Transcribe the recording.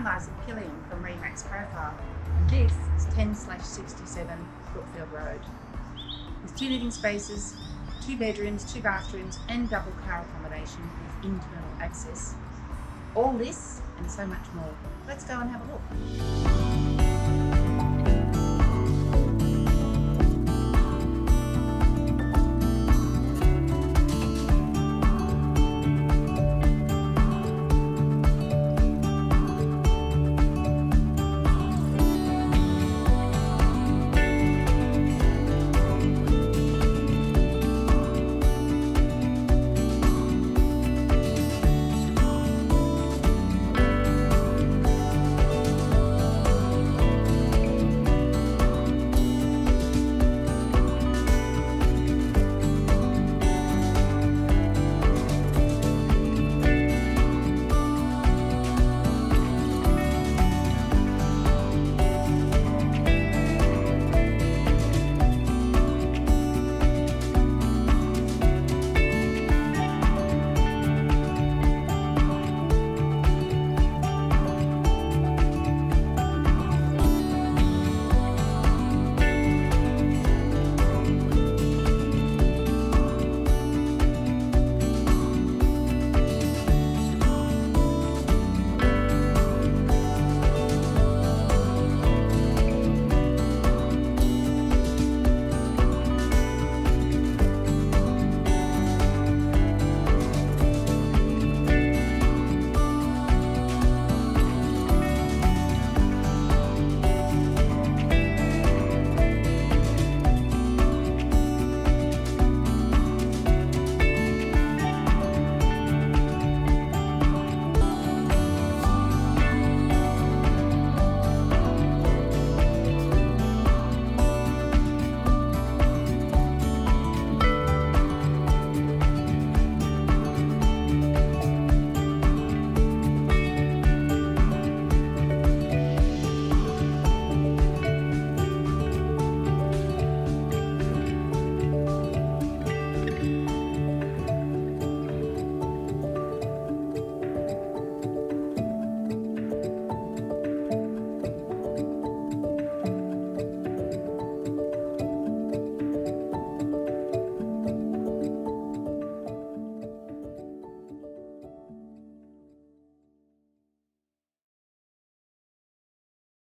I'm Liza Killian from Remax Profile, and this is 10/67 Brookfield Road. With 2 living spaces, 2 bedrooms, 2 bathrooms and double car accommodation with internal access. All this and so much more. Let's go and have a look.